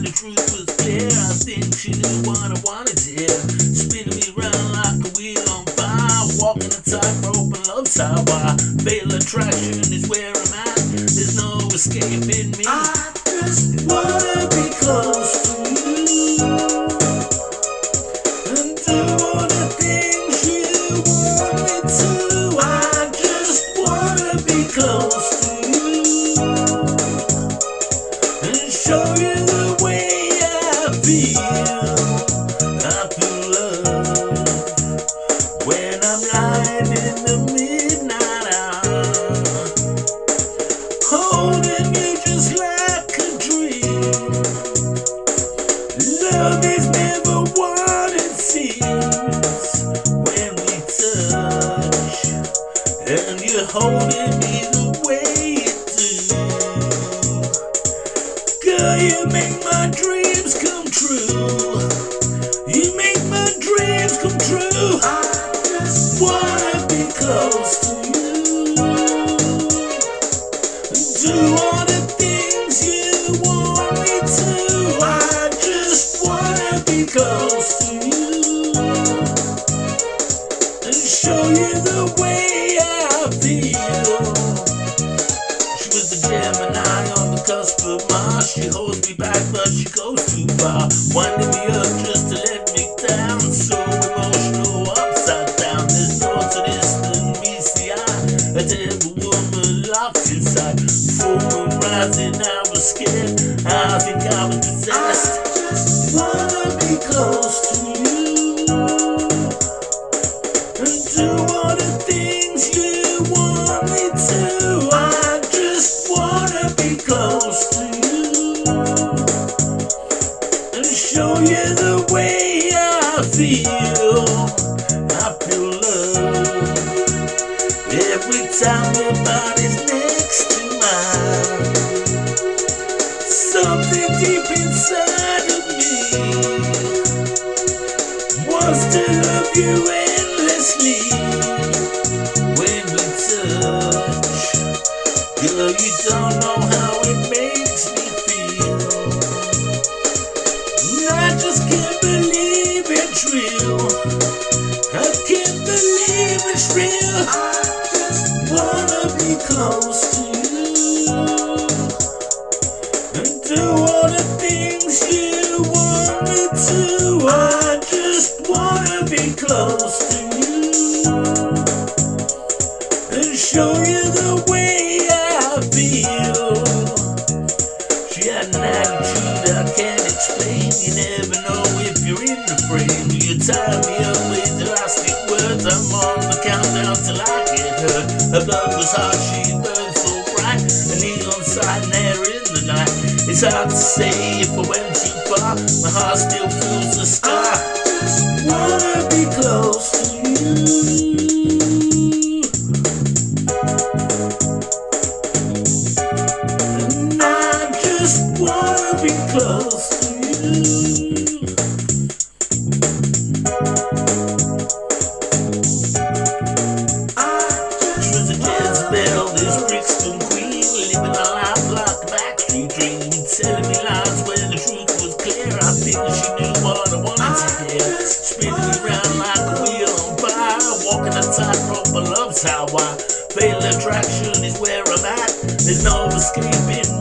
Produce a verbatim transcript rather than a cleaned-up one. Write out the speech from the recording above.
the truth was clear, I think she knew what I wanted to hear. Spinning me round like a wheel on fire, walking a tightrope and love's how I fatal attraction is where I'm at. There's no escaping me. I just wanna be close to you and do all the things you want me to. I just wanna be close to you and show you the way I feel. I feel love when I'm lying in the midnight hour, holding you just like a dream. Love is never what it seems when we touch, and you're holding me the way you do. Girl, you make my dreams come true. You make my dreams come true. I just wanna be close to you, do all the things you want me to. I just wanna be close to you and show you the way I feel. She was a Gemini on the cusp of Mars. She holds me back but she goes too far, winding me up just to let me down. So emotional, upside down. There's no to this than meets the eye. A devil woman locked inside. Full moon rising, I was scared. I think I was possessed. I just wanna be close to you and do all the things you want me to. I just wanna be close to you and show you the way I feel. I feel love every time your body's next to mine. Something deep inside of me wants to love you endlessly when we touch. Girl, you don't know how it makes me feel. I just can't believe it's real. I can't believe it's real. I just wanna be close to you and do all the things you want me to. I just wanna be close to you and show you the way I feel. She had an attitude I can't explain. You never know if you're in the frame. You tie me up with elastic words. I'm on the countdown till I get hurt. Her blood was hot, she burned so bright. A neon sign there in the night. It's hard to say if I went too far. My heart still feels the sky. I just wanna be close to you and I just wanna be close to you. She was a Jezebel, this Brixton queen, living a life like a backstreet dream, telling me lies where the truth was clear. I think she knew what I wanted to hear. Spinning me round like a wheel on fire, walking a tightrope, but love's how I fatal attraction is where I'm at. There's no escaping